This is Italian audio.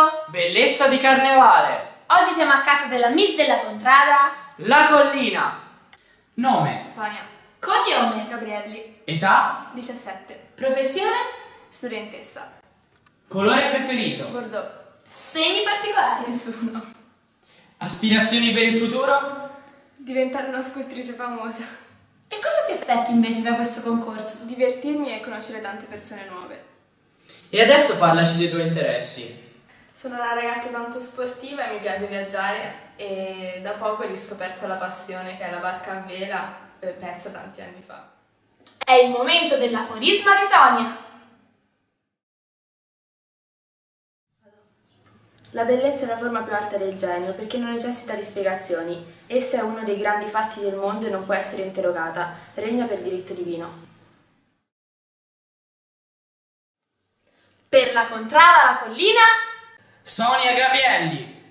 Bellezza di carnevale! Oggi siamo a casa della Miss della Contrada, La Collina! Nome, Sonia. Cognome, Gabrielli. età, 17. Professione? Studentessa. colore preferito, Bordeaux. Segni particolari? Nessuno. aspirazioni per il futuro? Diventare una scultrice famosa. E cosa ti aspetti invece da questo concorso? Divertirmi e conoscere tante persone nuove. E adesso parlaci dei tuoi interessi. Sono una ragazza tanto sportiva e mi piace viaggiare e da poco ho riscoperto la passione che è la barca a vela, persa tanti anni fa. È il momento dell'aforisma di Sonia! La bellezza è la forma più alta del genio perché non necessita di spiegazioni. Essa è uno dei grandi fatti del mondo e non può essere interrogata. Regna per diritto divino. Per la Contrada, la Collina, Sonia Gabrielli!